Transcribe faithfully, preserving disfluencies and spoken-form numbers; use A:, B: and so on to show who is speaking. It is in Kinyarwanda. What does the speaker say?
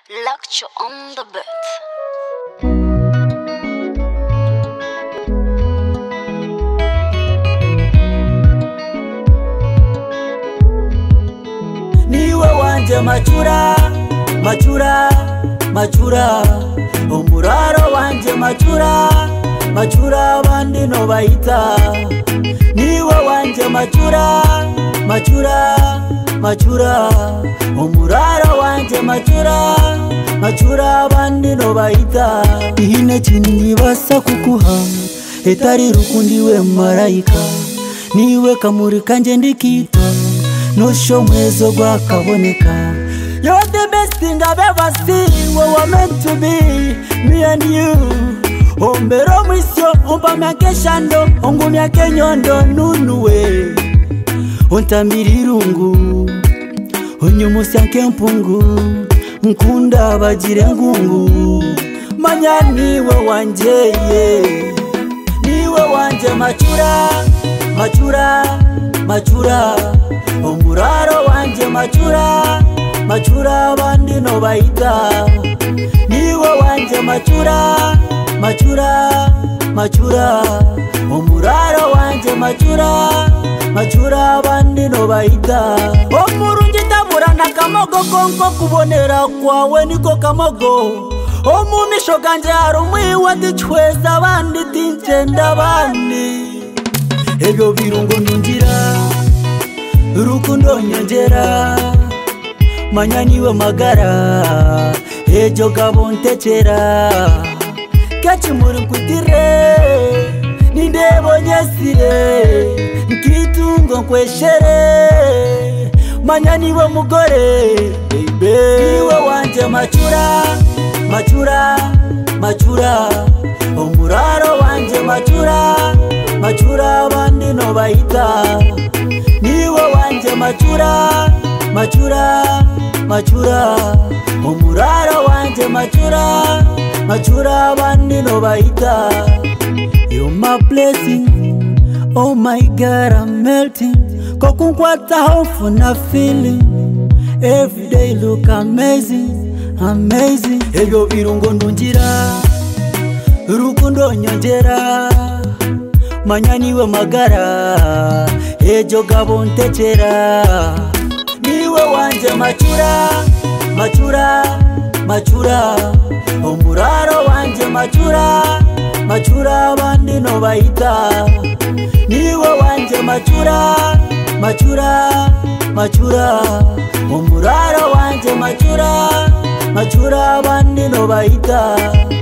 A: Lecture on the beat.
B: Niwe wanje machura, machura, machura. Omuraro wanje machura, machura abandi no bayita. Niwe wanje machura, machura, machura. Omuraro wanje machura, machura abandi no bayita. Ihine chini basa kukuha, etari rukundiwe marayika. Niwe kamuri kanje ndikita, no show mwezo gwa kaboneka. You're the best thing I've ever seen. What we're meant to be, me and you. Ombero mwisyo, omba myake shando, ongu myake nyondo nunuwe. Ontamiri rungu, onyumusi yanke mpungu. Nkunda bajire ngungu, manya niwe wanje yeah. Niwe wanje machura, machura, machura. Omuraro wanje machura, machura abandi no bayita. Niwe wanje machura, machura, machura. Omuraro wanje machura, machura abandi no bayita. Omurungi taburana kamogo konko kubonera kwawe niko kamogo. Omumisho ganje harumwiwe ndichweza abandi tinchenda abandi. Ebyo birungo ndungira, rukundo nyongera. Manya niwe magara, ejo gabo ntechera. Kachi muri nkutire, nindebo nyesire. Nkitungo nkweshere, manya niwe mugore baby. Niwe wanje machura, machura, machura. Omuraro wanje machura, machura abandi no bayita. Niwe wanje machura, machura, machura. Omuraro wanje machura, machura abandi no bayita. You're my blessing, oh my God, I'm melting. Kokunkwata hofu na feeling. Every day look amazing, amazing. Ebyo birungo ndungira, rukundo nyongera. Manya niwe magara, ejo gabo ntechera. Niwe wanje machura, machura, machura. Omuraro wanje machura, machura abandi no bayita. Niwe wanje machura, machura, machura. Omuraro wanje machura, machura abandi no bayita.